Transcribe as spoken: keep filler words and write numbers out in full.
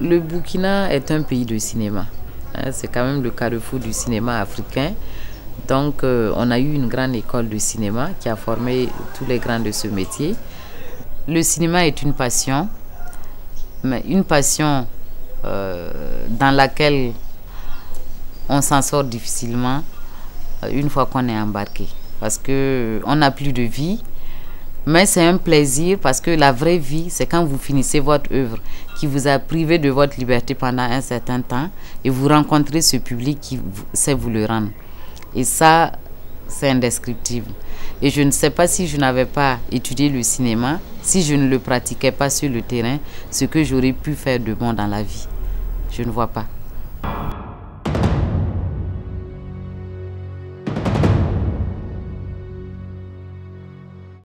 Le Burkina est un pays de cinéma. C'est quand même le carrefour du cinéma africain. Donc, euh, on a eu une grande école de cinéma qui a formé tous les grands de ce métier. Le cinéma est une passion, mais une passion euh, dans laquelle on s'en sort difficilement une fois qu'on est embarqué. Parce qu'on n'a plus de vie. Mais c'est un plaisir parce que la vraie vie, c'est quand vous finissez votre œuvre qui vous a privé de votre liberté pendant un certain temps et vous rencontrez ce public qui sait vous le rendre. Et ça, c'est indescriptible. Et je ne sais pas si je n'avais pas étudié le cinéma, si je ne le pratiquais pas sur le terrain, ce que j'aurais pu faire de bon dans la vie. Je ne vois pas.